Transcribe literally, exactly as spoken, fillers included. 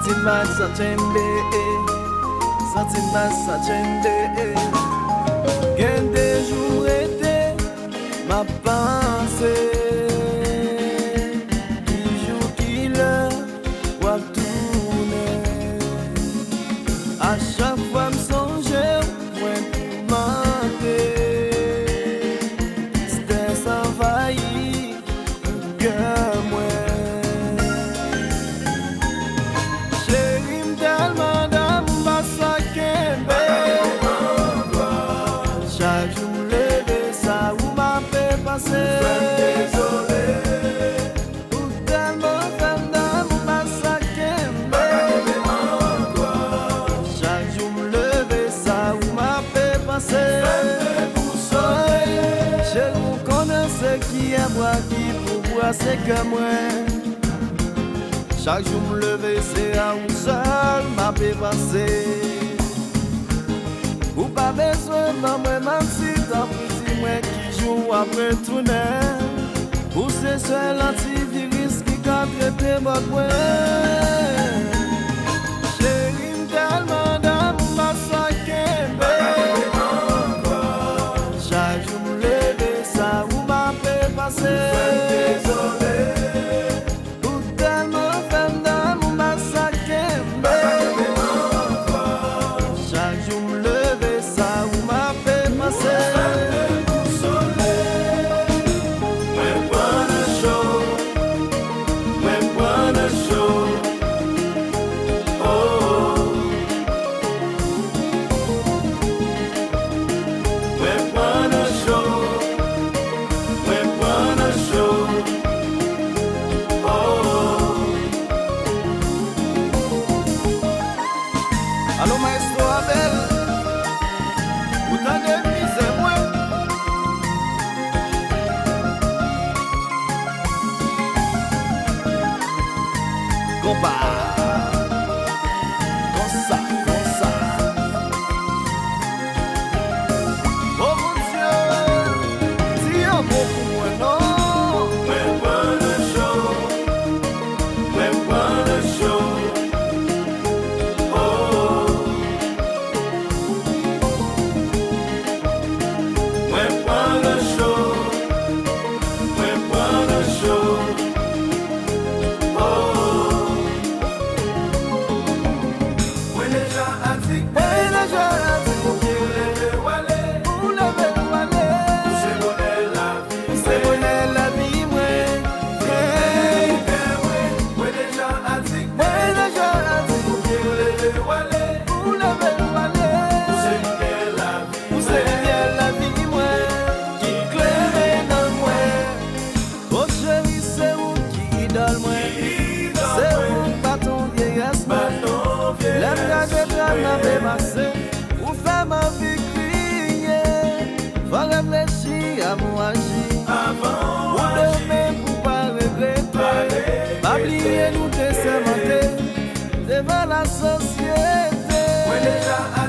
Something bad, such a Something bad, such a Gain des jours été, ma pensée. Qui joue, qui l'heure, ou à tourner. À chaque fois, me songer, moi, pour mentir. C'était s'envahir, le cœur, moi. Chaque jour me lever, ça ou m'a fait passer. Désolé. Ou tellement femme d'amour m'a saqué. Chaque jour me lever, ça ou m'a fait passer. Je vous connais ce qui est moi, qui pour moi c'est que moi. Chaque jour me lever, c'est à où seul m'a fait passer. Ou pas besoin d'en me mentir, tant pis moi qui joue après tourner. Ou c'est seul antivirus qui a traité votre point. Chérie, tellement d'amour m'a saqué. Chaque jour me lever, ça ou m'a fait passer. Désolé. Ou tellement femme d'amour m'a saqué. Chaque jour me lever, ça ou m'a fait passer. Allô maestro Abel, ou t'en devisez moi. Compa, comme ça, comme ça. Oh mon Dieu, dis un mot pour moi, non. Même pas le show, même pas le show. Ou faire ma vie crier, faut réfléchir à mon agir avant ou demain pour pas regretter. Pas oublier nous te sermenter devant la société.